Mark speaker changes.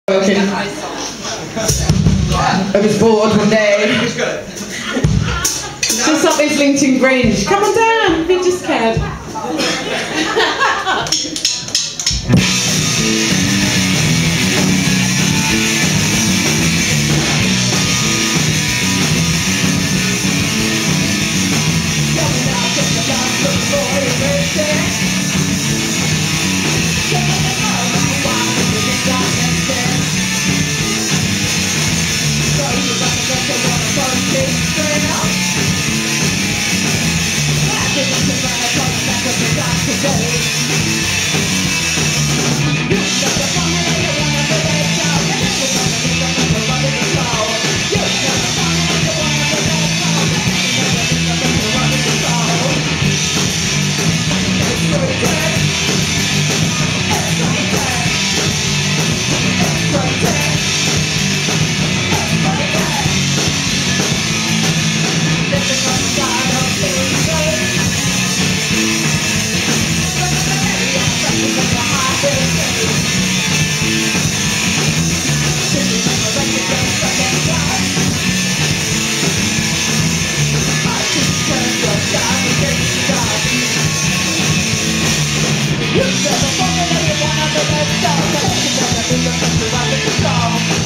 Speaker 1: working. I was bored one day. Just up Islington Grange. Come on down if you just cared.
Speaker 2: You said the fucking that you wanna be left out.